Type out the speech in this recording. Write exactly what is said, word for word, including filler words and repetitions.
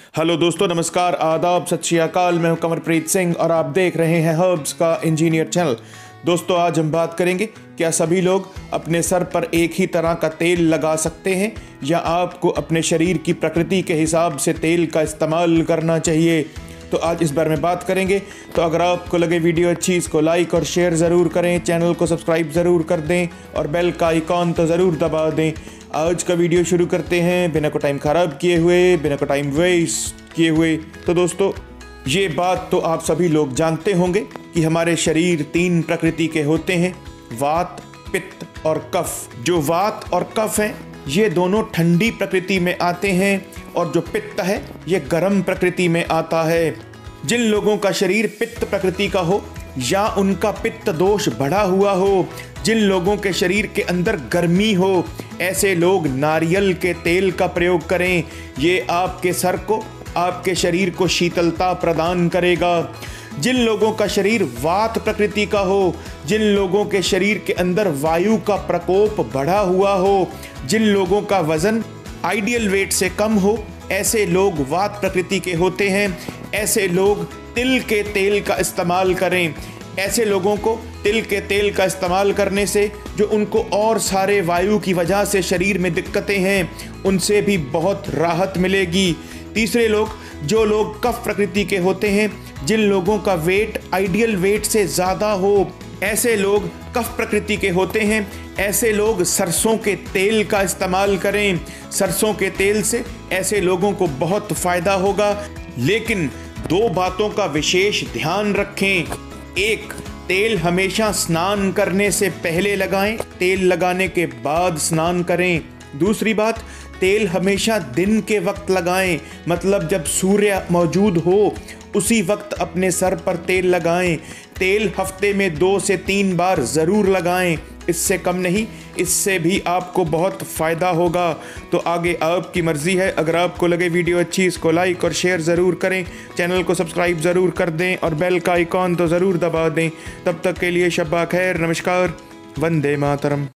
Hello दोस्तों, नमस्कार, आदाब, सत श्री अकाल। मैं हूं कमरप्रीत सिंह और आप देख रहे हैं हर्ब्स का इंजीनियर चैनल। दोस्तों, आज हम बात करेंगे क्या सभी लोग अपने सर पर एक ही तरह का तेल लगा सकते हैं या आपको अपने शरीर की प्रकृति के हिसाब से तेल का इस्तेमाल करना चाहिए। तो आज इस बारे में बात करेंगे। तो अगर आपको लगे वीडियो अच्छी, इसको लाइक और शेयर ज़रूर करें, चैनल को सब्सक्राइब ज़रूर कर दें और बेल का आइकॉन तो ज़रूर दबा दें। आज का वीडियो शुरू करते हैं बिना को टाइम ख़राब किए हुए, बिना को टाइम वेस्ट किए हुए। तो दोस्तों, ये बात तो आप सभी लोग जानते होंगे कि हमारे शरीर तीन प्रकृति के होते हैं, वात, पित्त और कफ। जो वात और कफ हैं ये दोनों ठंडी प्रकृति में आते हैं और जो पित्त है ये गर्म प्रकृति में आता है। जिन लोगों का शरीर पित्त प्रकृति का हो या उनका पित्त दोष बढ़ा हुआ हो, जिन लोगों के शरीर के अंदर गर्मी हो, ऐसे लोग नारियल के तेल का प्रयोग करें। ये आपके सर को, आपके शरीर को शीतलता प्रदान करेगा। जिन लोगों का शरीर वात प्रकृति का हो, जिन लोगों के शरीर के अंदर वायु का प्रकोप बढ़ा हुआ हो, जिन लोगों का वजन आइडियल वेट से कम हो, ऐसे लोग वात प्रकृति के होते हैं। ऐसे लोग तिल के तेल का इस्तेमाल करें। ऐसे लोगों को तिल के तेल का इस्तेमाल करने से जो उनको और सारे वायु की वजह से शरीर में दिक्कतें हैं, उनसे भी बहुत राहत मिलेगी। तीसरे लोग, जो लोग कफ प्रकृति के होते हैं, जिन लोगों का वेट आइडियल वेट से ज़्यादा हो, ऐसे लोग कफ प्रकृति के होते हैं। ऐसे लोग सरसों के तेल का इस्तेमाल करें। सरसों के तेल से ऐसे लोगों को बहुत फ़ायदा होगा। लेकिन दो बातों का विशेष ध्यान रखें। एक, तेल हमेशा स्नान करने से पहले लगाएं, तेल लगाने के बाद स्नान करें। दूसरी बात, तेल हमेशा दिन के वक्त लगाएं, मतलब जब सूर्य मौजूद हो उसी वक्त अपने सर पर तेल लगाएं। तेल हफ्ते में दो से तीन बार ज़रूर लगाएं, इससे कम नहीं। इससे भी आपको बहुत फ़ायदा होगा। तो आगे आपकी मर्ज़ी है। अगर आपको लगे वीडियो अच्छी, इसको लाइक और शेयर ज़रूर करें, चैनल को सब्सक्राइब ज़रूर कर दें और बेल का आइकॉन तो ज़रूर दबा दें। तब तक के लिए शब्बा खैर, नमस्कार, वंदे मातरम।